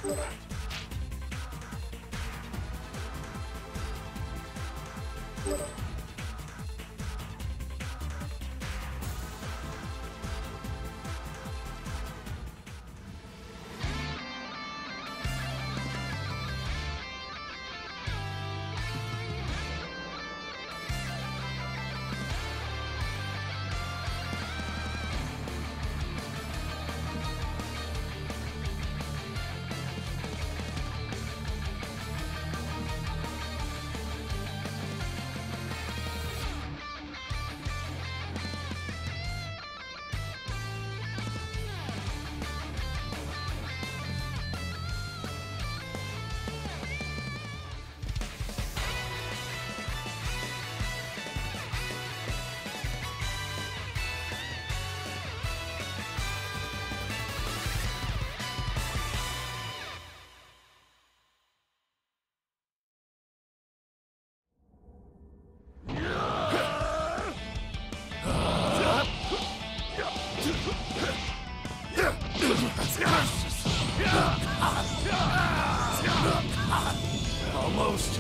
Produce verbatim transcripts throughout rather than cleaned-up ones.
Almost.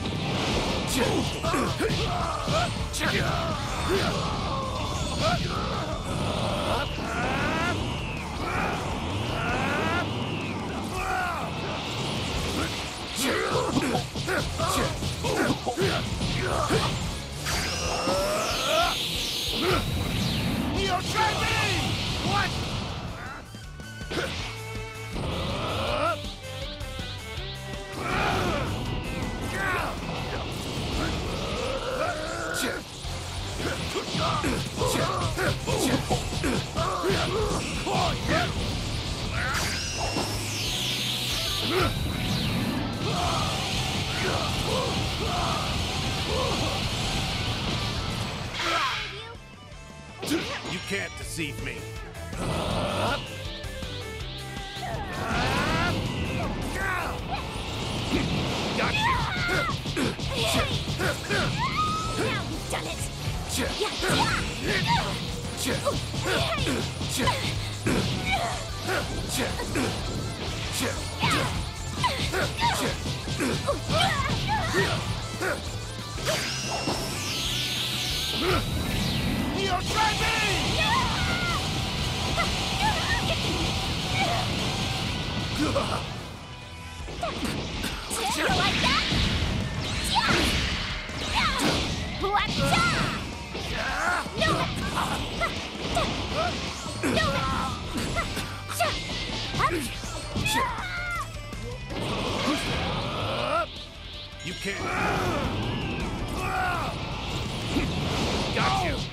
Neo, try me! What? You can't deceive me. Got you. Now you've done it! Neo, try me! You like that? Whatcha? No! You can't. Got you.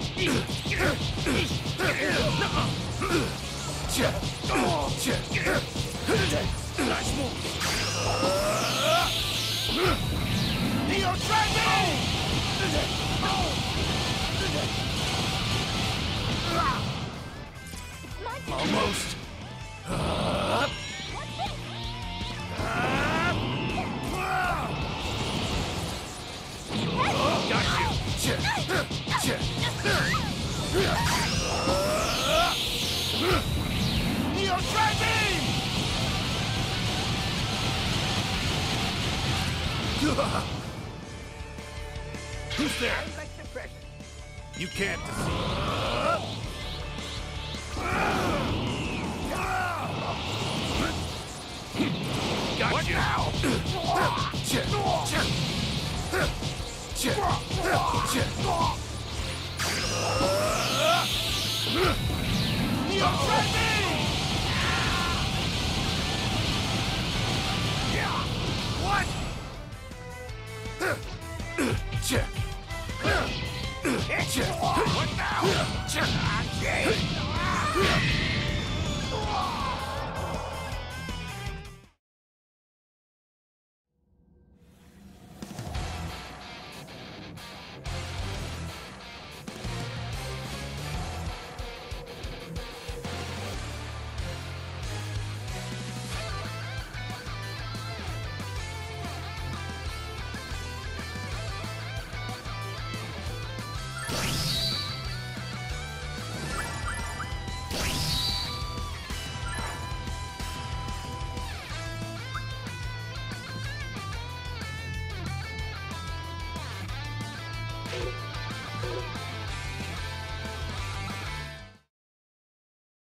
Nice move. Neo, try me! Almost. Got you. Neo, try me! Who's there? You can't deceive. Got what you. Now? Neo, try me! What? What now?